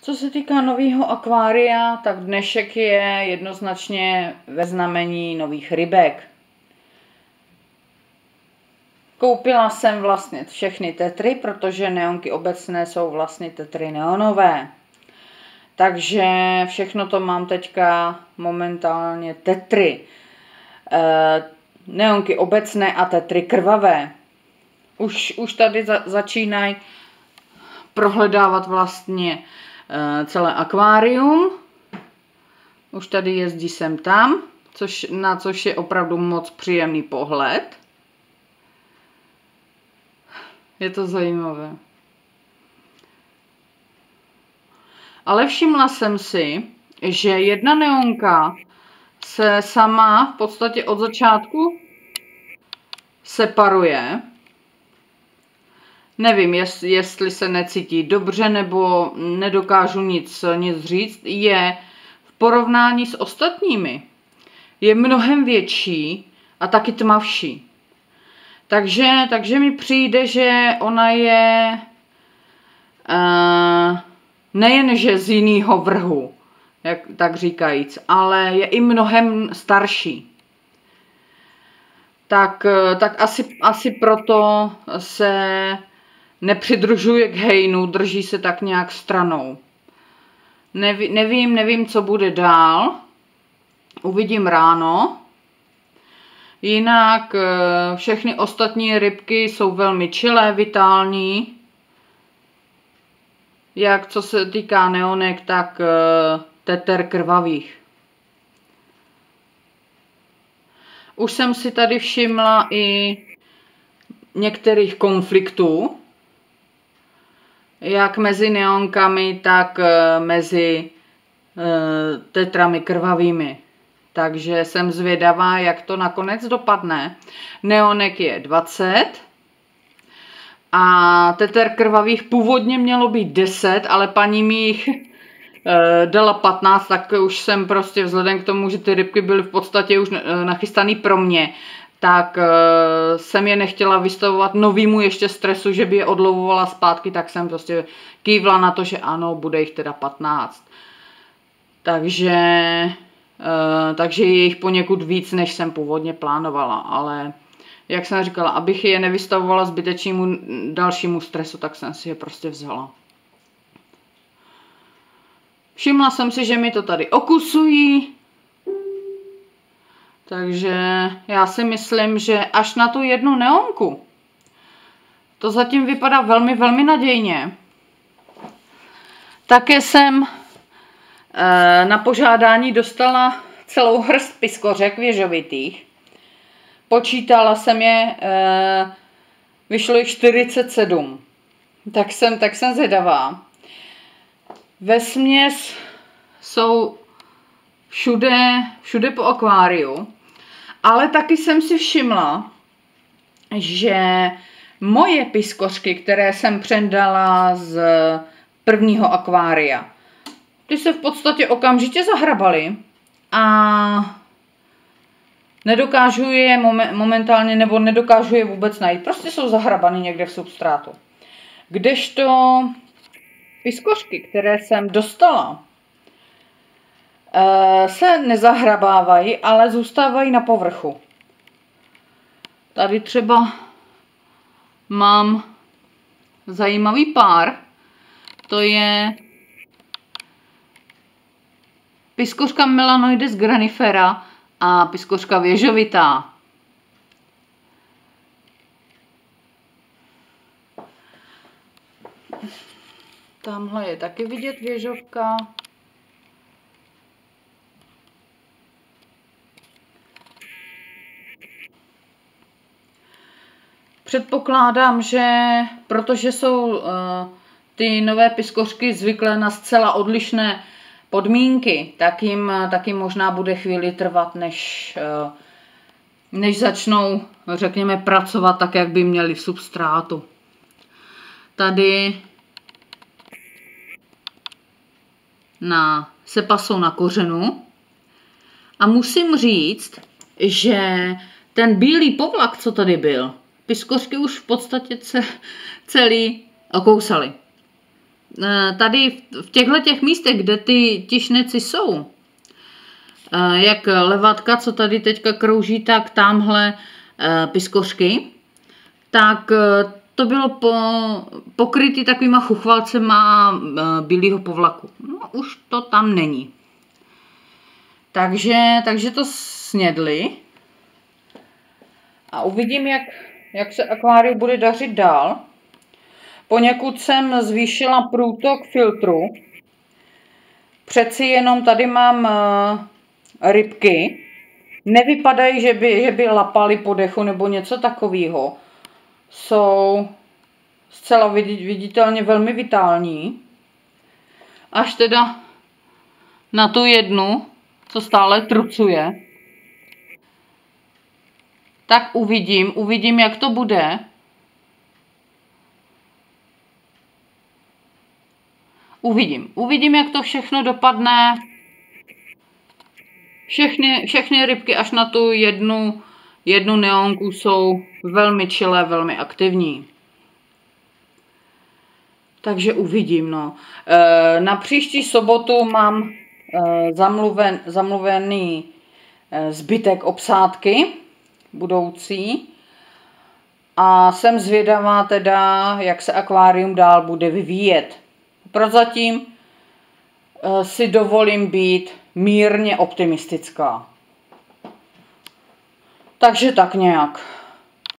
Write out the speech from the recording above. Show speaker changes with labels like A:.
A: Co se týká nového akvária, tak dnešek je jednoznačně ve znamení nových rybek. Koupila jsem vlastně všechny tetry, protože neonky obecné jsou vlastně tetry neonové. Takže všechno to mám teďka momentálně tetry. Neonky obecné a tetry krvavé. Už tady začínají prohledávat vlastně celé akvárium. Už tady jezdí sem tam, na což je opravdu moc příjemný pohled. Je to zajímavé. Ale všimla jsem si, že jedna neonka se sama v podstatě od začátku separuje. Nevím, jestli se necítí dobře, nebo nedokážu nic říct. Je v porovnání s ostatními. Je mnohem větší a taky tmavší. Takže mi přijde, že ona je nejenže z jiného vrhu, tak říkajíc, ale je i mnohem starší. Tak asi proto se nepřidružuje k hejnu, drží se tak nějak stranou. Nevím, co bude dál. Uvidím ráno. Jinak všechny ostatní rybky jsou velmi čilé, vitální. Jak co se týká neonek, tak teter krvavých. Už jsem si tady všimla i některých konfliktů. Jak mezi neonkami, tak mezi tetrami krvavými. Takže jsem zvědavá, jak to nakonec dopadne. Neonek je 20 a teter krvavých původně mělo být 10, ale paní mi jich dala 15, tak už jsem prostě vzhledem k tomu, že ty rybky byly v podstatě už nachystaný pro mě, tak jsem je nechtěla vystavovat novýmu ještě stresu, že by je odlovovala zpátky, tak jsem prostě kývla na to, že ano, bude jich teda 15. Takže je jich poněkud víc, než jsem původně plánovala, ale jak jsem říkala, abych je nevystavovala zbytečnému dalšímu stresu, tak jsem si je prostě vzala. Všimla jsem si, že mi to tady okusují, takže já si myslím, že až na tu jednu neonku, to zatím vypadá velmi, velmi nadějně. Také jsem na požádání dostala celou hrst piskořek věžovitých. Počítala jsem je, vyšlo jich 47. Tak jsem zvědavá. Vesměs jsou všude po akváriu, ale taky jsem si všimla, že moje piskořky, které jsem přendala z prvního akvária, ty se v podstatě okamžitě zahrabaly a nedokážu je momentálně, nebo nedokážu je vůbec najít. Prostě jsou zahrabaný někde v substrátu. Kdežto piskořky, které jsem dostala, se nezahrabávají, ale zůstávají na povrchu. Tady třeba mám zajímavý pár. To je piskořka Melanoides granifera a piskořka věžovitá. Tamhle je taky vidět věžovka. Předpokládám, že protože jsou ty nové piskořky zvyklé na zcela odlišné podmínky, tak jim možná bude chvíli trvat, než začnou, řekněme, pracovat tak, jak by měli v substrátu. Tady se pasou na kořenu a musím říct, že ten bílý povlak, co tady byl, piskořky už v podstatě celý okousaly. tady v těchto místech, kde ty tišneci jsou, jak levátka, co tady teďka krouží, tak tamhle piskořky, tak to bylo pokrytý takovýma chuchvalcema bílého povlaku. No, už to tam není. Takže to snědli. A uvidím, jak se akváriu bude dařit dál. Poněkud jsem zvýšila průtok filtru. Přeci jenom tady mám rybky. Nevypadají, že by lapaly po dechu nebo něco takového. Jsou zcela viditelně velmi vitální. Až teda na tu jednu, co stále trucuje. Tak uvidím, jak to bude. Uvidím, jak to všechno dopadne. Všechny rybky až na tu jednu neonku jsou velmi čilé, velmi aktivní. Takže uvidím, no. Na příští sobotu mám zamluvený zbytek obsádky budoucí. A jsem zvědavá teda, jak se akvárium dál bude vyvíjet. Prozatím si dovolím být mírně optimistická. Takže tak nějak.